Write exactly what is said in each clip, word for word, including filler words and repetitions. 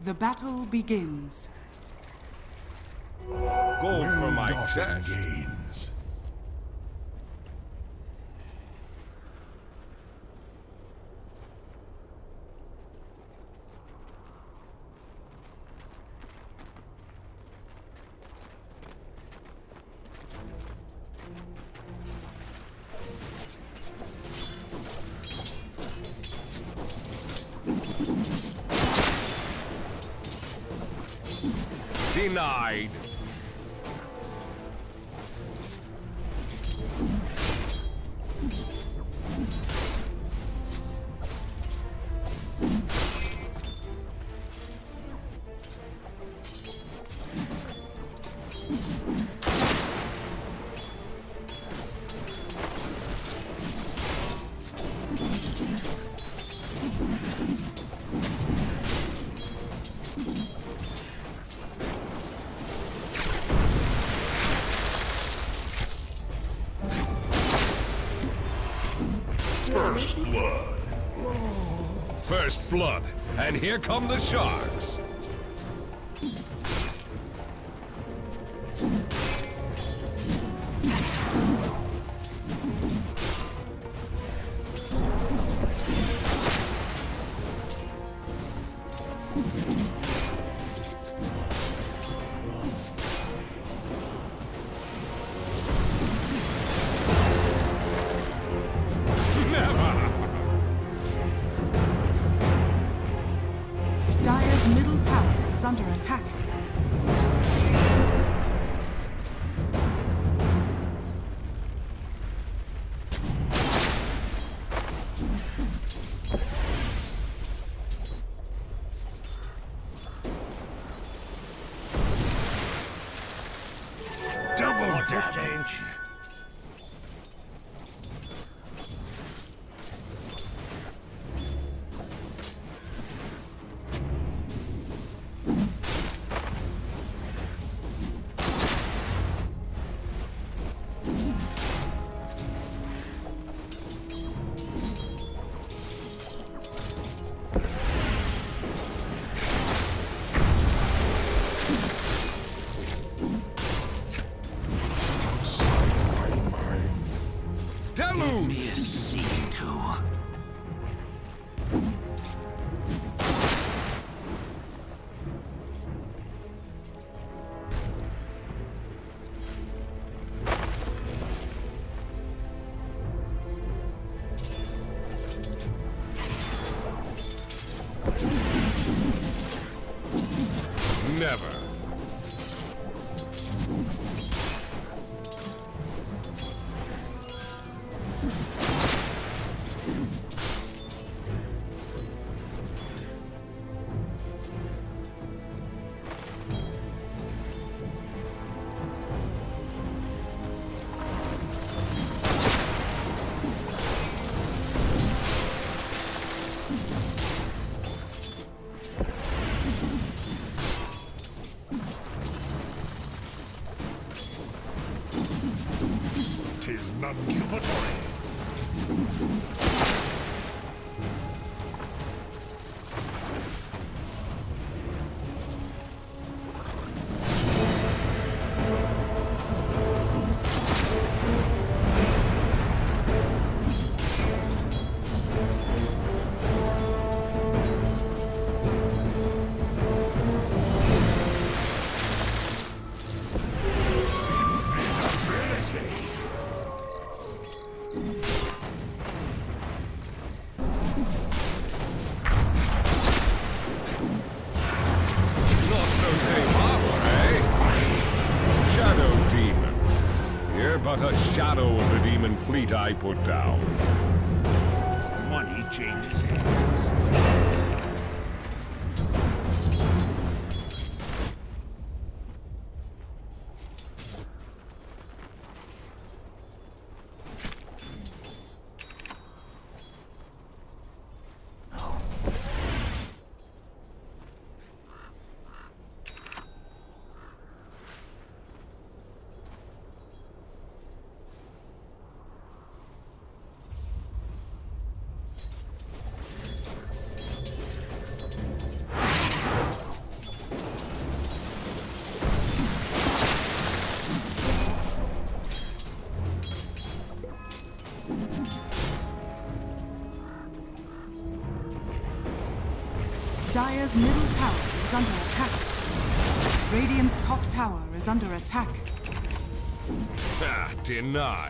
The battle begins. Gold for my Dota chest. gains. Denied. First blood. First blood. And here come the sharks. Dire's middle tower is under attack. Double damage. Deluge! Me a scene too. Never. Tis non-cupatory. Not so safe harbor, eh? Shadow Demon. You're but a shadow of the demon fleet I put down. Money changes hands. Dire's middle tower is under attack. Radiant's top tower is under attack. Ha! Denied.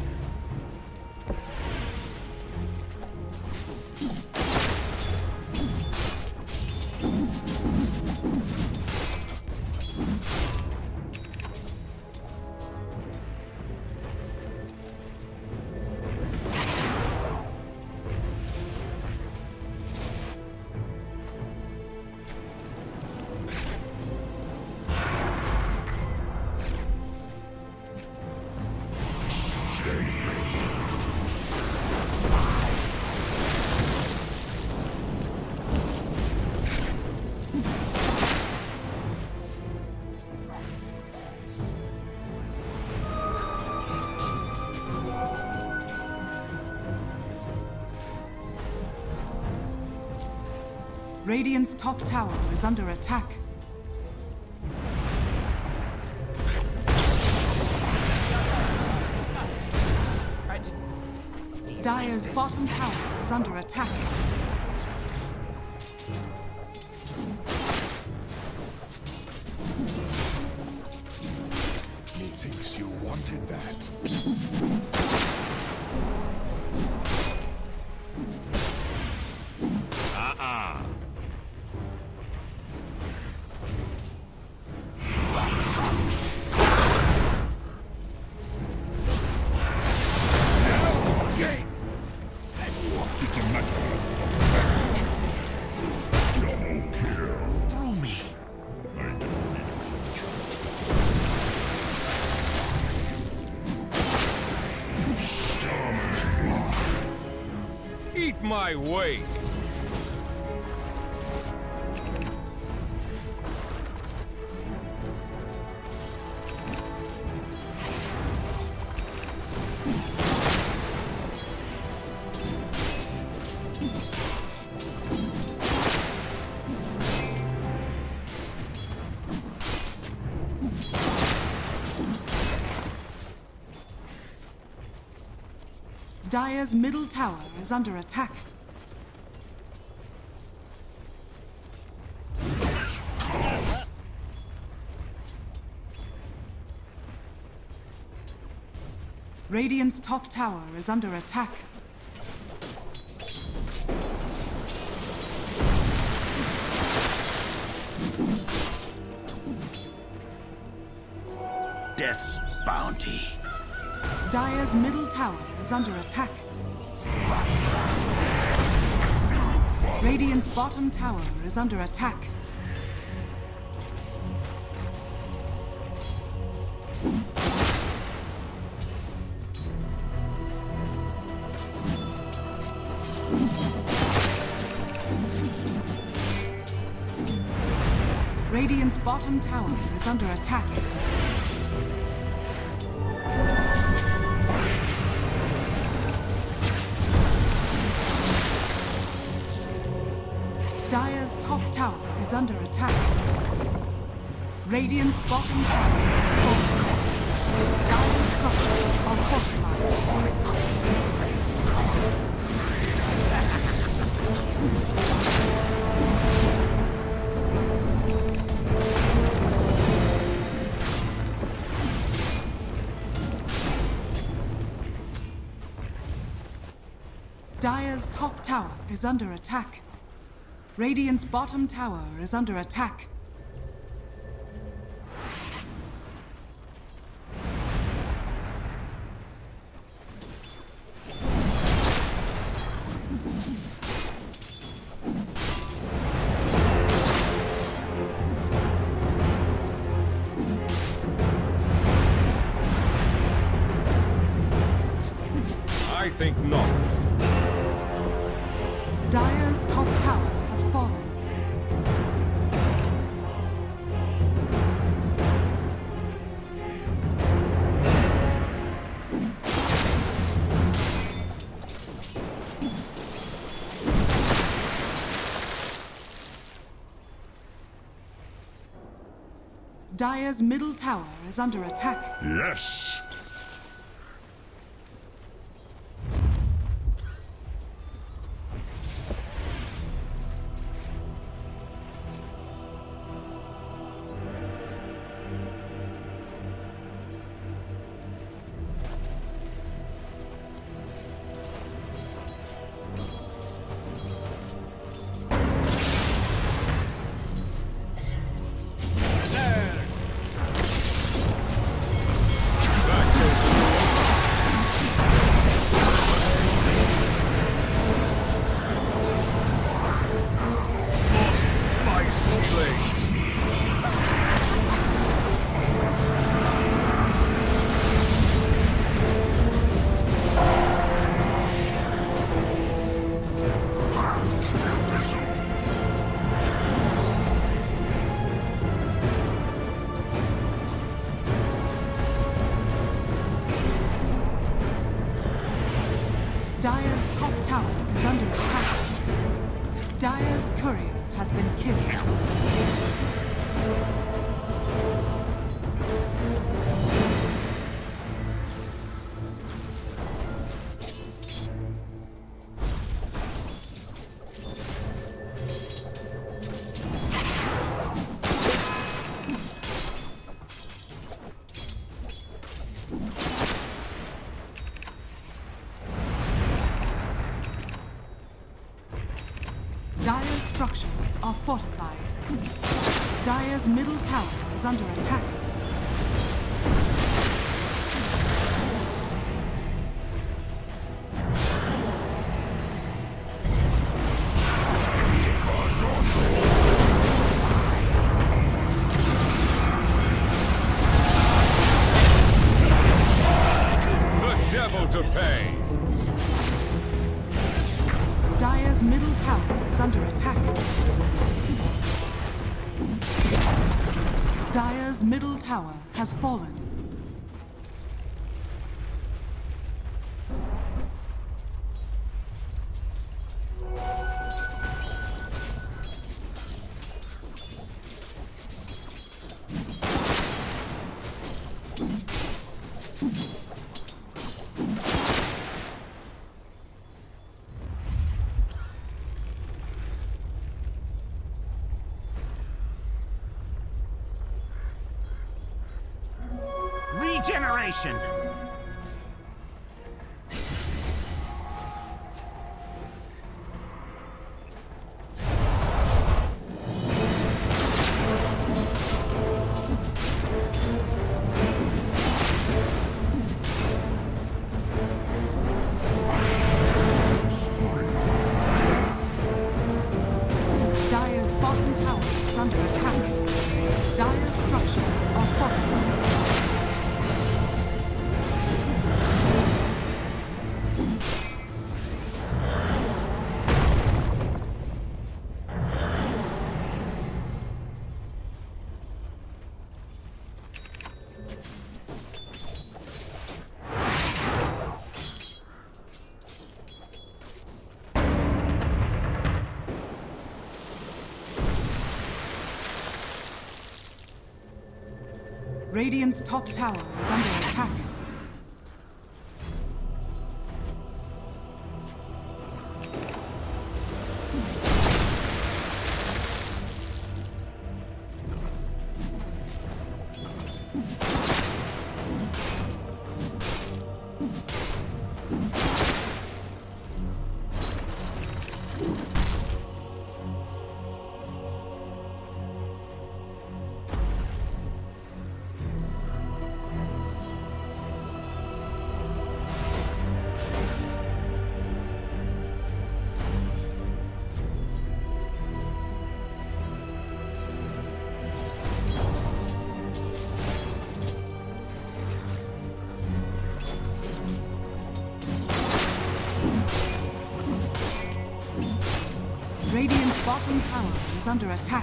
Radiant's top tower is under attack. Dire's bottom tower is under attack. Methinks you wanted that. Uh-uh. Through me. Eat my weight. Dire's middle tower is under attack. Radiant's top tower is under attack. Death's bounty. Dire's middle tower is under attack. Radiant's bottom tower is under attack. Radiant's bottom tower is under attack. Dire's top tower is under attack. Radiant's bottom tower is falling. Dire's structures are fortified. Dire's top tower is under attack. Radiant's bottom tower is under attack. I think not. Dire's top tower has fallen. Dire's middle tower is under attack. Yes. Dire's top tower is under attack. Dire's courier has been killed. Dire's structures are fortified. Dire's middle tower is under attack. The devil to pay! Dire's middle tower is under attack. Dire's middle tower has fallen. Regeneration! Dire's bottom tower is under attack. Dire's structures are fortified. Radiant's top tower is under attack. Radiant's bottom tower is under attack.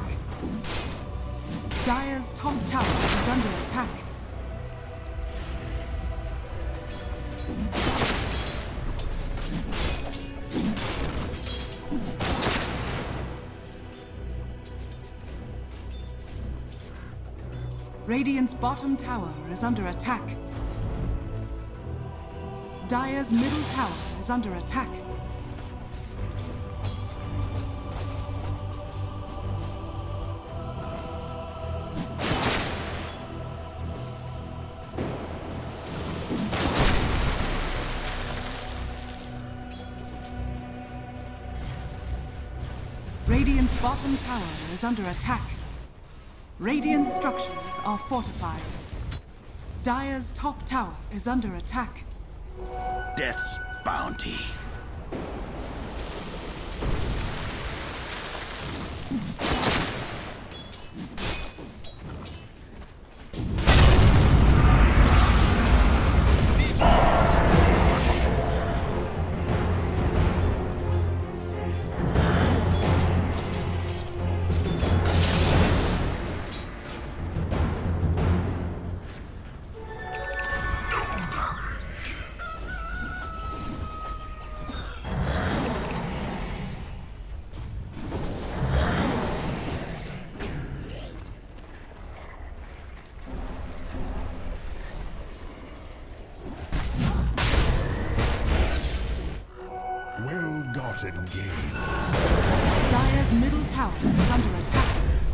Dire's top tower is under attack. Radiant's bottom tower is under attack. Dire's middle tower is under attack. Radiant's bottom tower is under attack. Radiant structures are fortified. Dire's top tower is under attack. Death's bounty. fun and games. Dire's middle tower is under attack.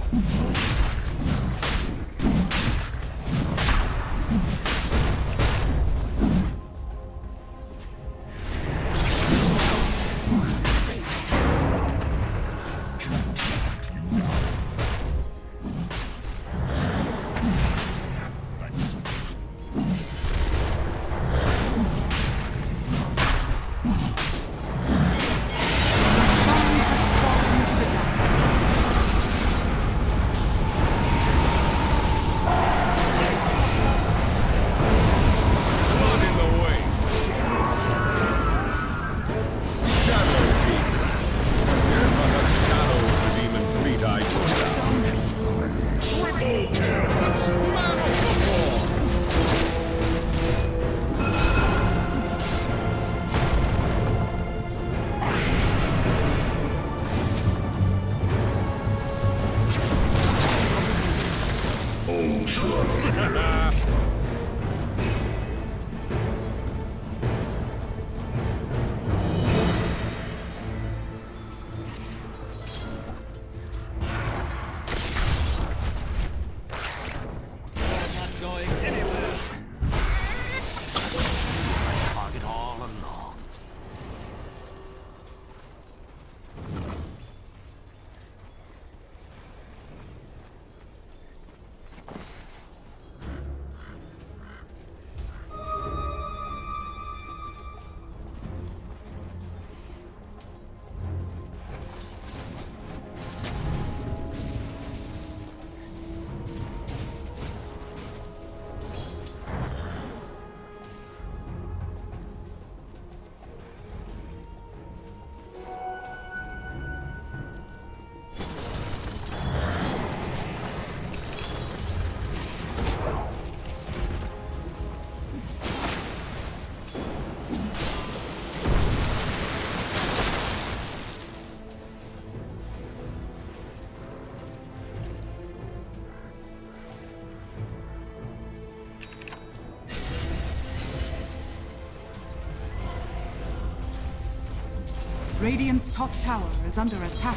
Radiant's top tower is under attack.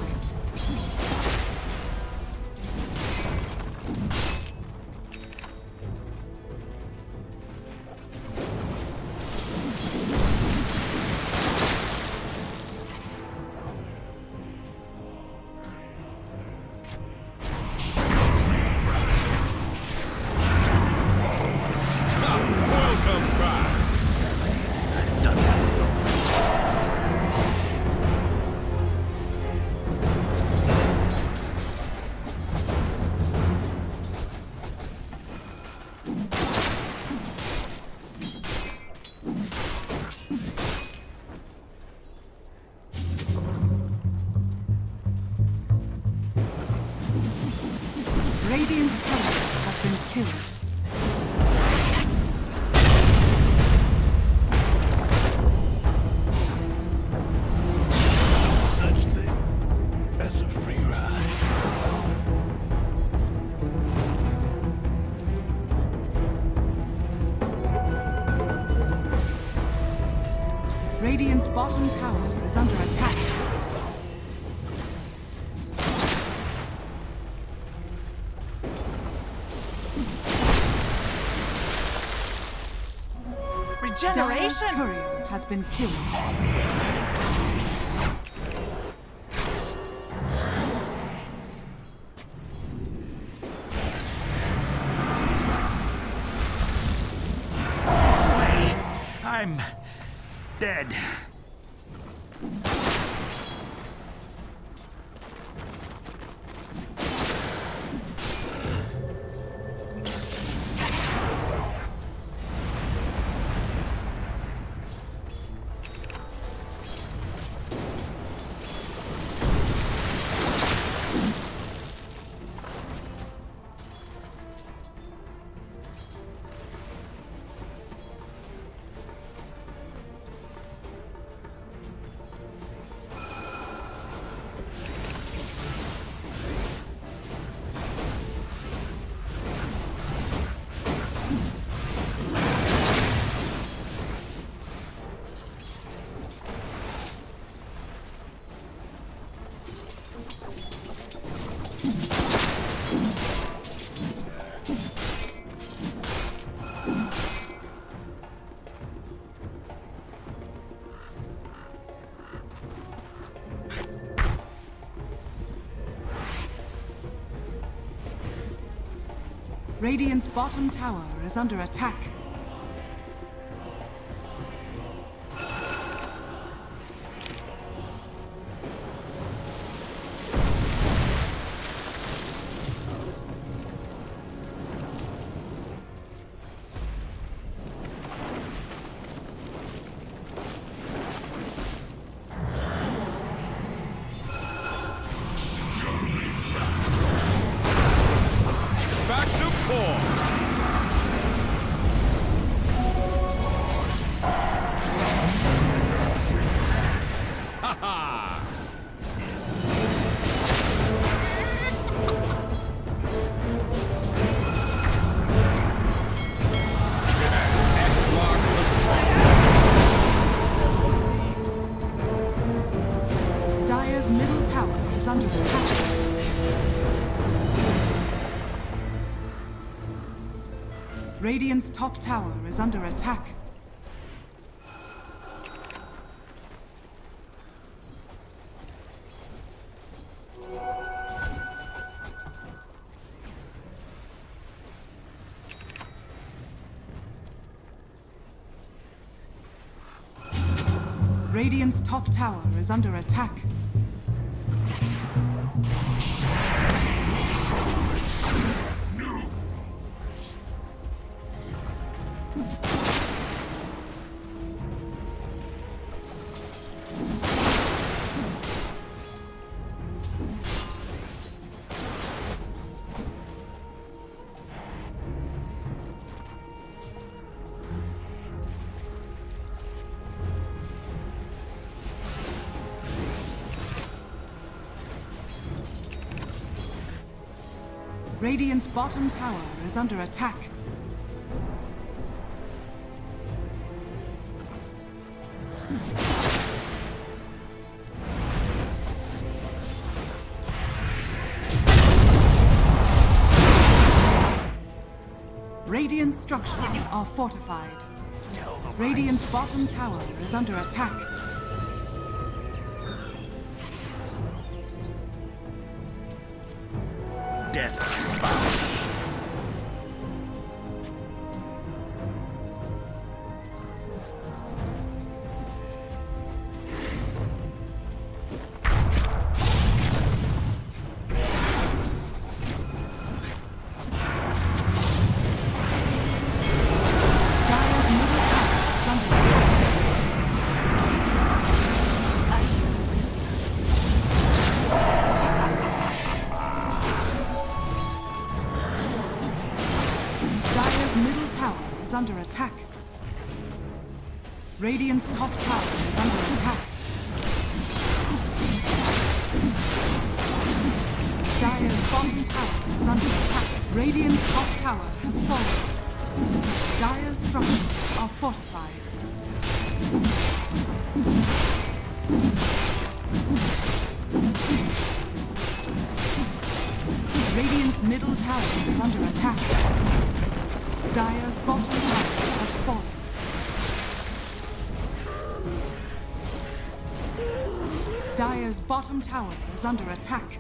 Radiant's turret has been killed. Such thing as a free ride. Radiant's bottom tower is under attack. Dire's courier has been killed. I'm dead. Radiant's bottom tower is under attack. Radiant's top tower is under attack. Radiant's top tower is under attack. Radiant's bottom tower is under attack. Radiant structures are fortified. Radiant's bottom tower is under attack. Death's bounty. Under attack. Radiant's top tower is under attack. Dire's bottom tower is under attack. Radiant's top tower has fallen. Dire's structures are fortified. Radiant's middle tower is under attack. Dire's bottom tower has fallen. Dire's bottom tower is under attack.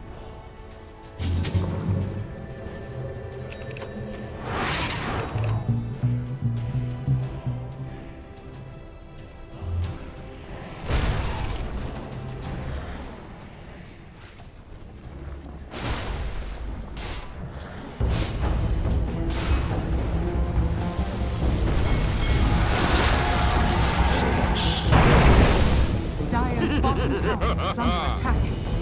Tower is under attack.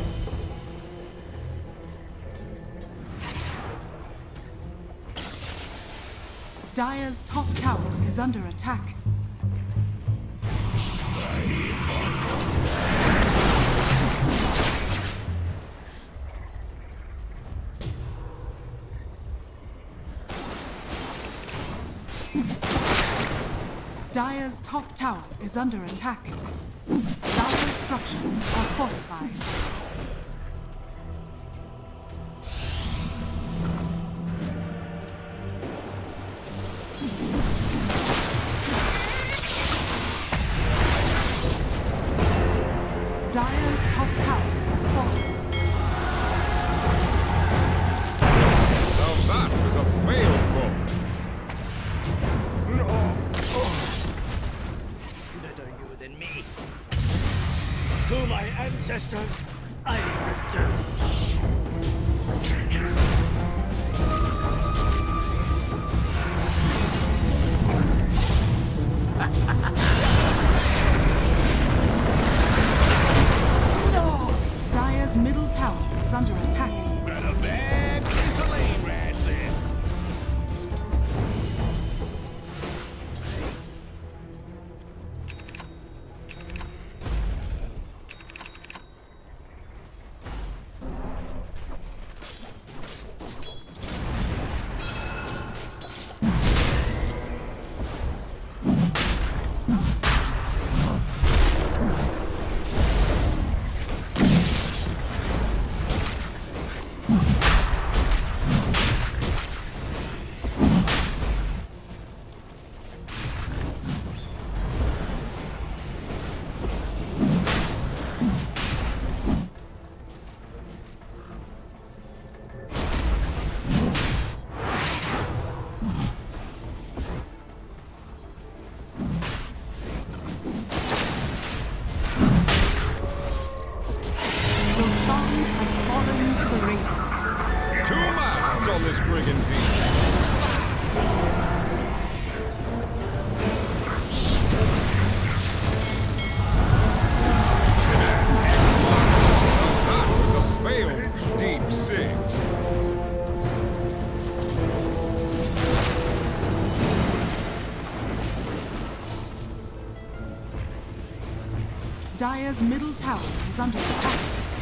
Dire's top tower is under attack. Dire's top tower is under attack. Dire's structures are fortified. Dire's top tower has fallen. Now that was a failed To my ancestors, I return. No! Dire's middle tower is under attack. Got a bad piece of lane rat then. Two masts on this brigantine. That was a failed deep six. Dire's middle tower is under attack.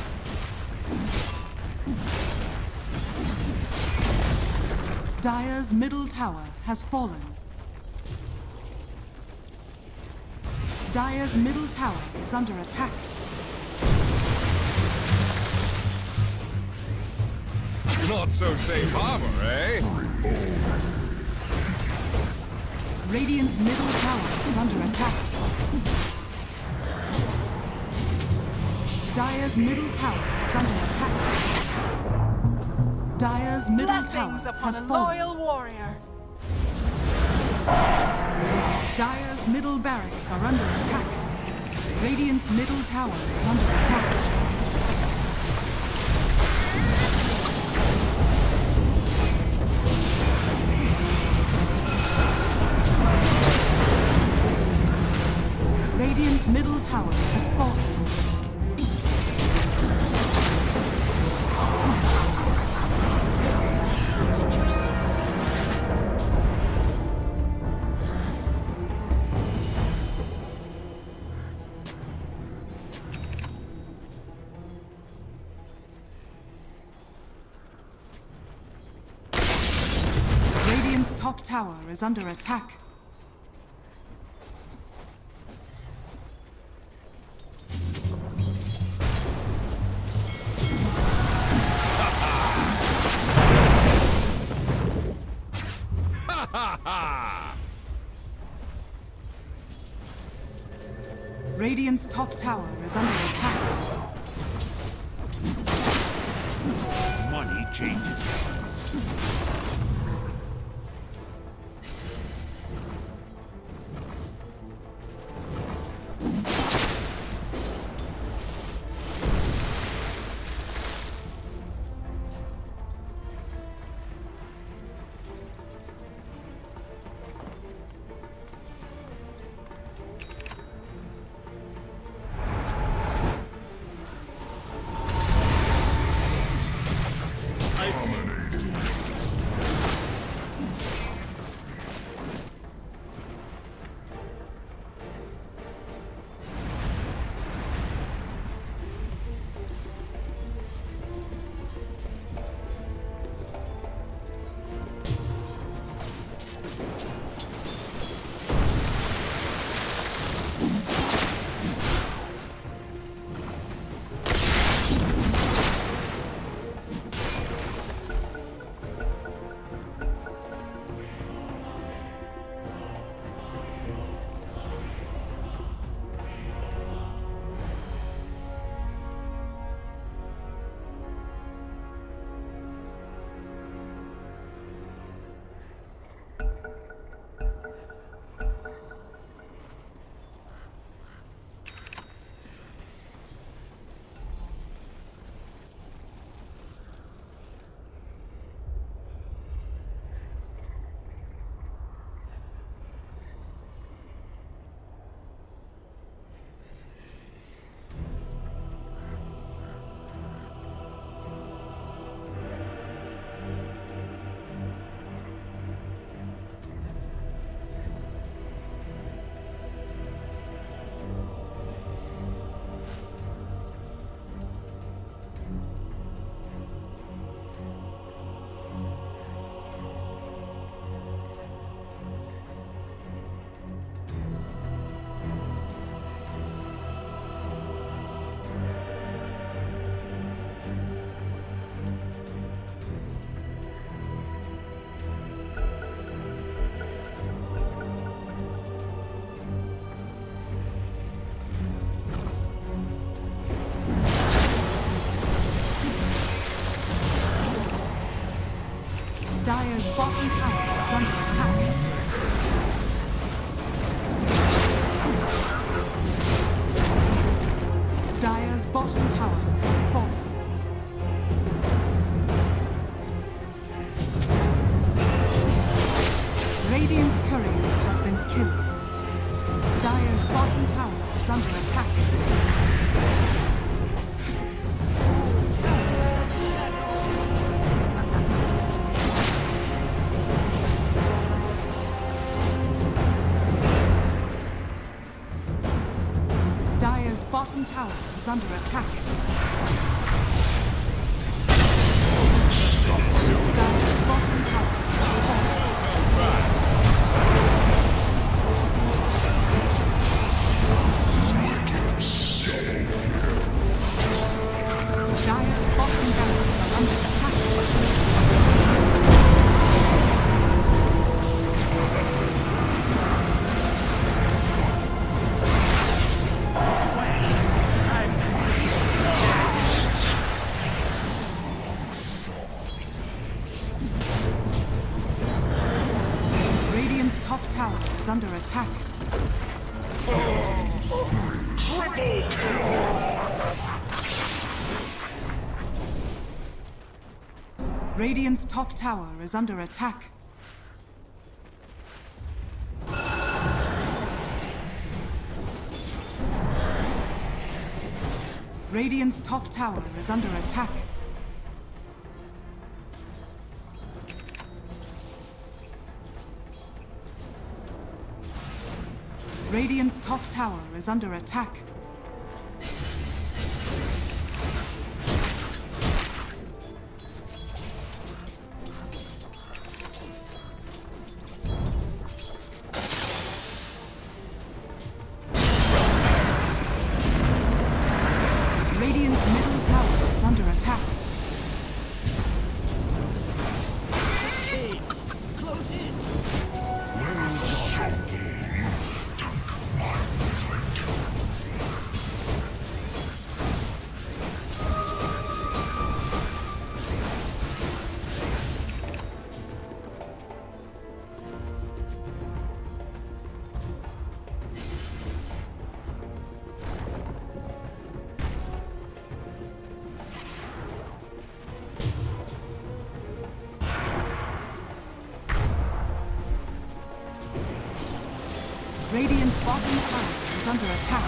Dire's middle tower has fallen. Dire's middle tower is under attack. Not so safe harbor, eh? Radiant's middle tower is under attack. Dire's middle tower is under attack. Dire's middle Blessings tower upon has a fallen. loyal warrior. Dire's middle barracks are under attack. Radiant's middle tower is under attack. Radiant's middle tower has fallen. Radiant's top tower is under attack. Radiant's top tower is under attack. Money changes hands. Dire's bottom tower is under attack. Dire's bottom tower has fallen. Radiant's courier has been killed. Dire's bottom tower is under attack. Dire's bottom tower is under attack. Dire's bottom tower has fallen. Dire's bottom barracks are under attack. Radiant's top tower is under attack. Radiant's top tower is under attack. Radiant's top tower is under attack. Radiant's top tower is under attack. Radiant's middle tower is under attack. Close in. Radiant's bottom tower is under attack.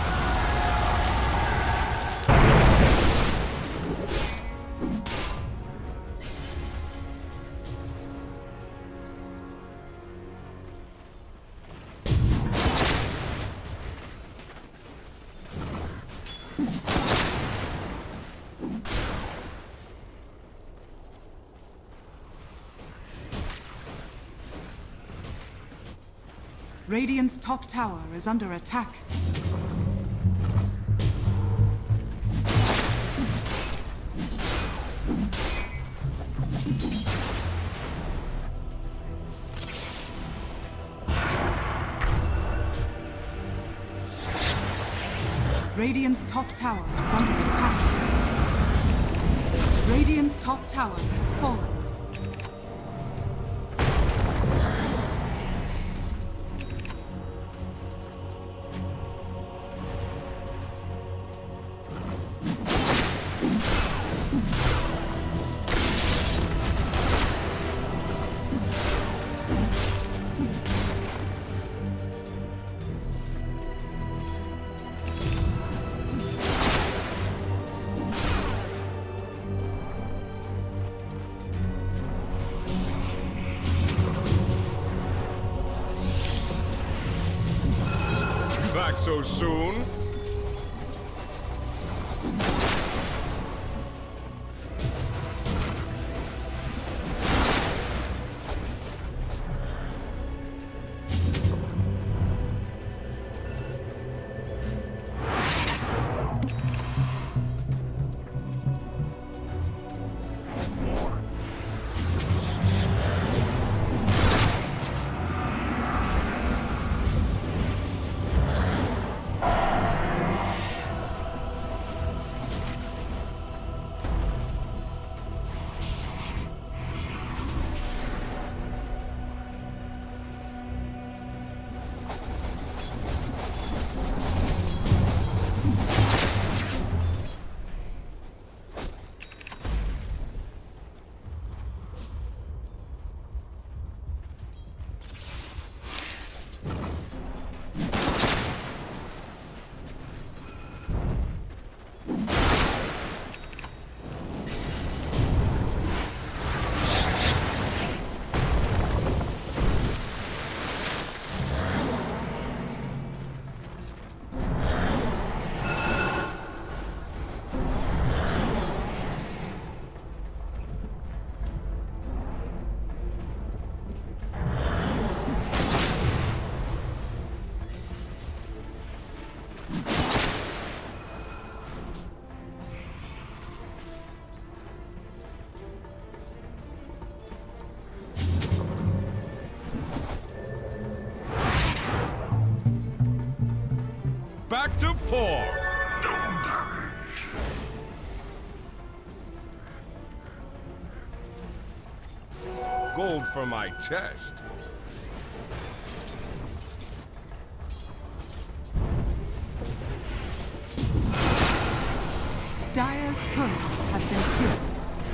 Radiant's top tower is under attack. Radiant's top tower is under attack. Radiant's top tower has fallen. Back so soon? back to port! Gold for my chest. Dire's courier has been killed.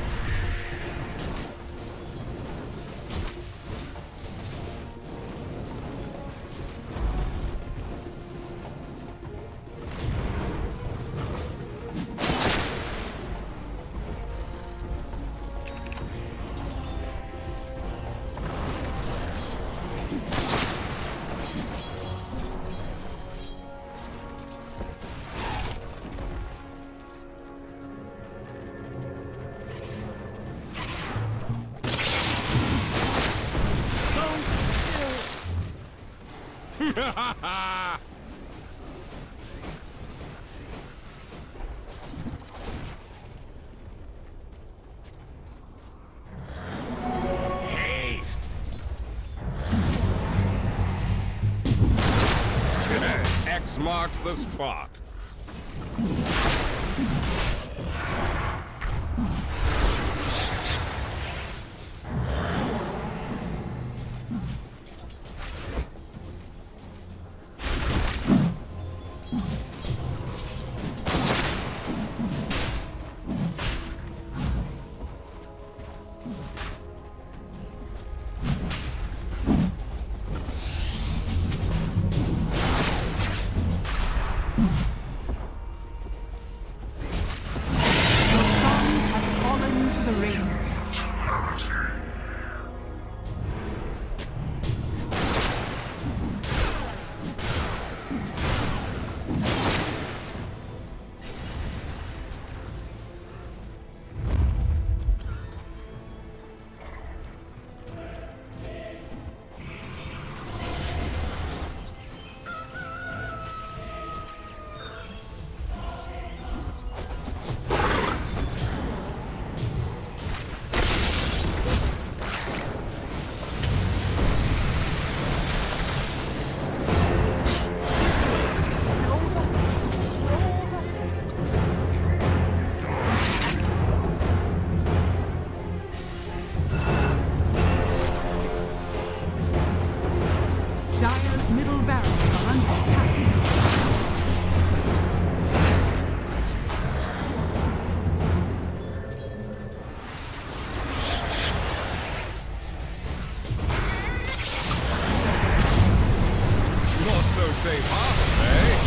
Haste! X marks the spot. Safe harbor, eh?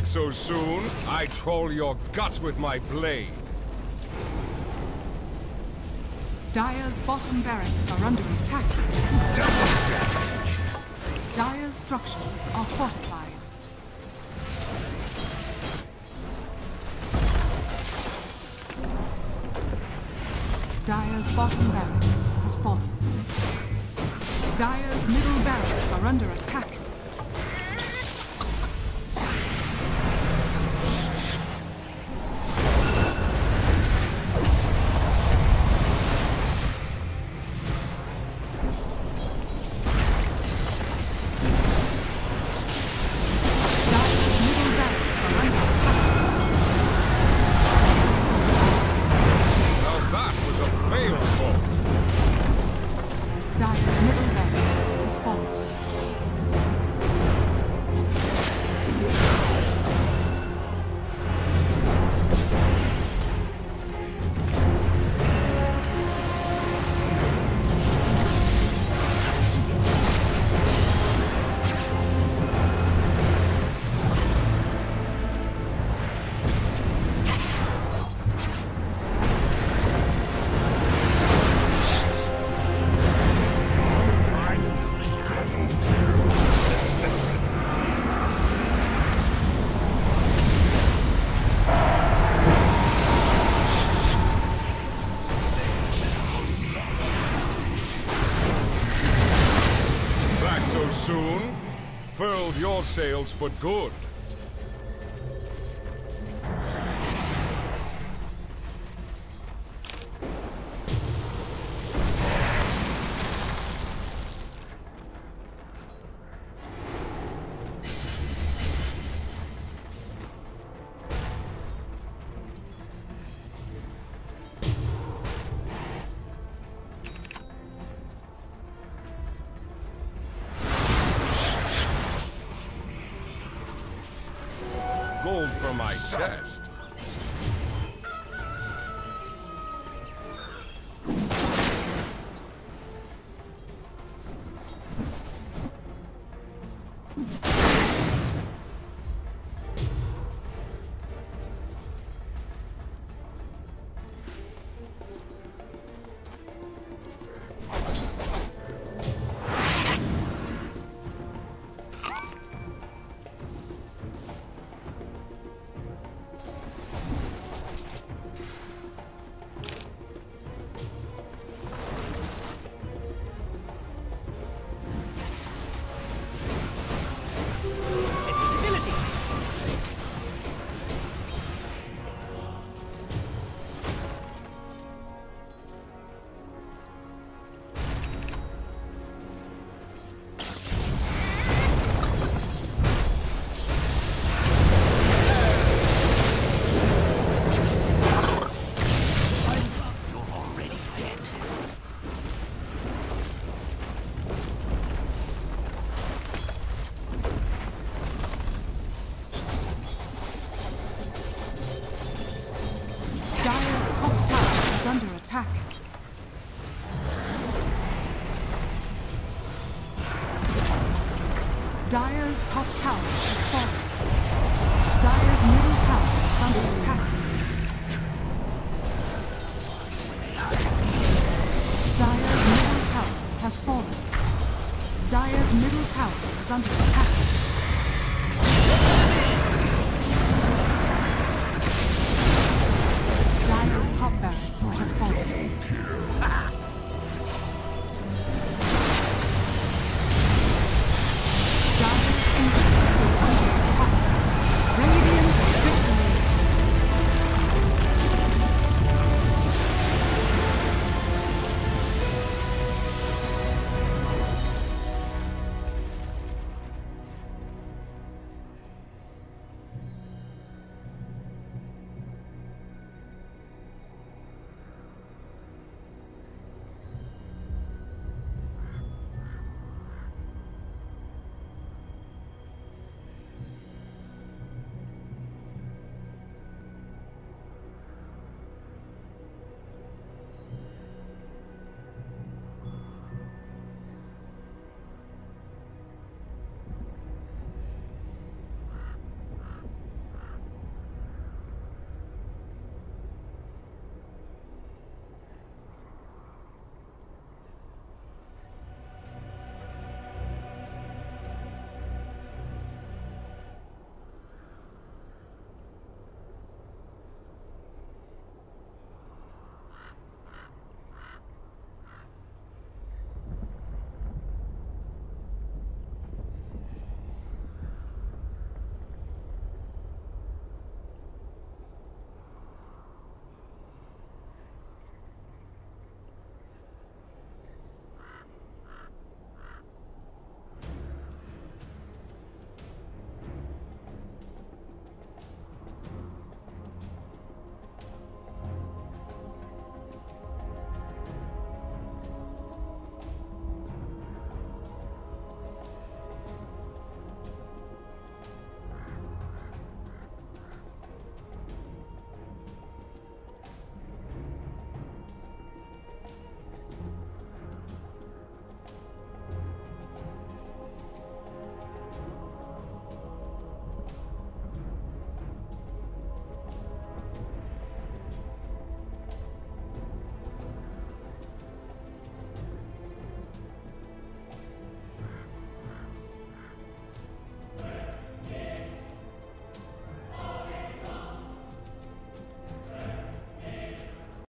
Back so soon? I troll your guts with my blade. Dire's bottom barracks are under attack. Double damage. Dire's structures are fortified. Dire's bottom barracks has fallen. Dire's middle barracks are under attack. Furled your sails for good. Gold for my chest. Attack. Dire's top tower is fallen. Dire's middle tower is under attack. Dire's middle tower has fallen. Dire's middle tower is under attack.